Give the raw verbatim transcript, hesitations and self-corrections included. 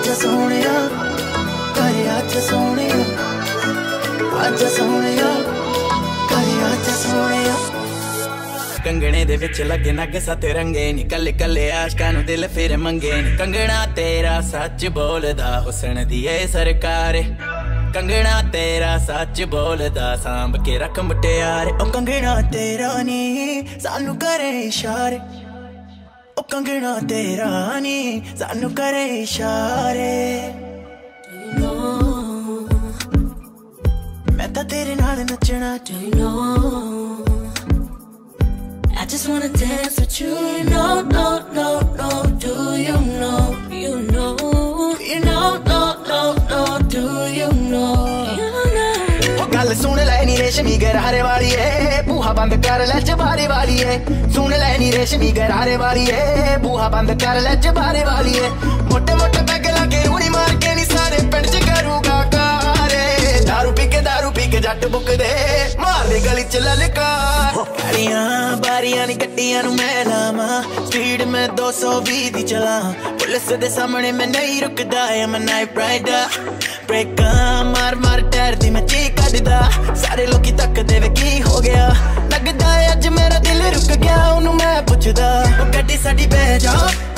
आजा सोहणिया घरे आजा सोहणिया आजा सोहणिया घरे आजा सोहणिया कंगणे दे विच लगे नग सत रंगे नी कल्ले कल्ले आशकां नूं दिल फिर मंगे नी कंगना तेरा सच बोलदा हुसन दी ए सरकार कंगना तेरा सच बोलदा सांभ के रख मुटियारे ओ कंगना तेरा नी सानू करे इशारे ओ कंगना तेरा नी सानू करे इशारे मैं तां तेरे नाल नचना चाहिए I just wanna dance with you, no, no, no, no. Do you know, you know, you know, no, no, no. Do you know, you know. Oh, गल सुन ले नी रेशमी गरारे वाली है, बूहा बंद कर ले चबारे वाली है। सुन ले नी रेशमी गरारे वाली है, बूहा बंद कर ले चबारे वाली है। मोटे मोटे पैग लाके रूड़ी मार के नी सारे पिंड च करूगा कारे। दारू पी के दारू पी के जट बुक दे, मार दे गली च ललकार। गाड़ियां बारियां नी गड्डियां नू मैं लावा, स्पीड में दो सौ बीस दी चला। पुलिस दे सामने मैं नहीं रुकदा, I'm a night rider। ब्रेकां मार मार टायर दी मैं चीख कड्डदा, सारे लोकी तकदे वे की हो गया। लगदा अज मेरा दिल रुक गया, ओनू मैं पुछदा ओ गड्डी साडी बह जा।